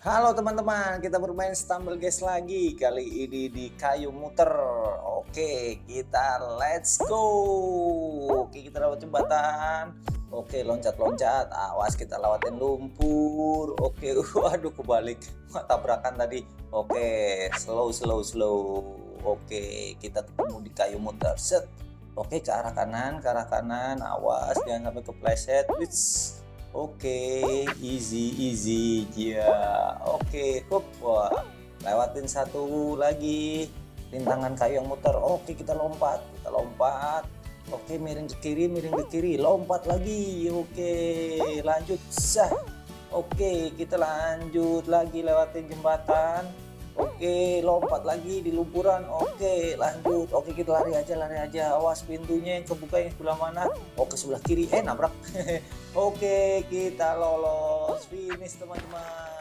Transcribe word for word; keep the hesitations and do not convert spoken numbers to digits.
Halo teman-teman, kita bermain Stumble Guys lagi. Kali ini di kayu muter. Oke, kita let's go. Oke, kita lewat jembatan. Oke, loncat-loncat. Awas kita lewatin lumpur. Oke, waduh kebalik. Tabrakan tadi. Oke, slow slow slow. Oke, kita ketemu di kayu muter. Set. Oke, ke arah kanan, ke arah kanan. Awas jangan sampai kepleset. Wits. Oke, easy easy ya. Oke, hup, wah, lewatin satu lagi rintangan kayu yang muter. Oke, kita lompat, kita lompat. Oke, miring ke kiri, miring ke kiri, lompat lagi. Oke, lanjut sah. Oke, kita lanjut lagi lewatin jembatan. Oke, lompat lagi di lumpuran. Oke, lanjut. Oke, kita lari aja, lari aja. Awas pintunya yang kebuka yang sebelah mana? Oke, sebelah kiri. Eh, nabrak. Oke, kita lolos. Finish, teman-teman.